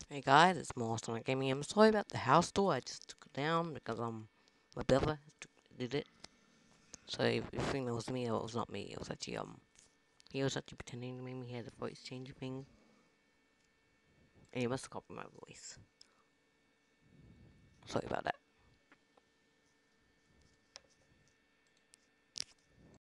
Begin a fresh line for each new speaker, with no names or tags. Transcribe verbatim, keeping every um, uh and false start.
Hey guys, it's Monster Gaming. I'm sorry about the house door. I just took it down because um my brother did it. So if you think that was me, it was not me. It was actually um he was actually pretending to me. He had a voice changer thing, and he must have copied my voice. Sorry about that.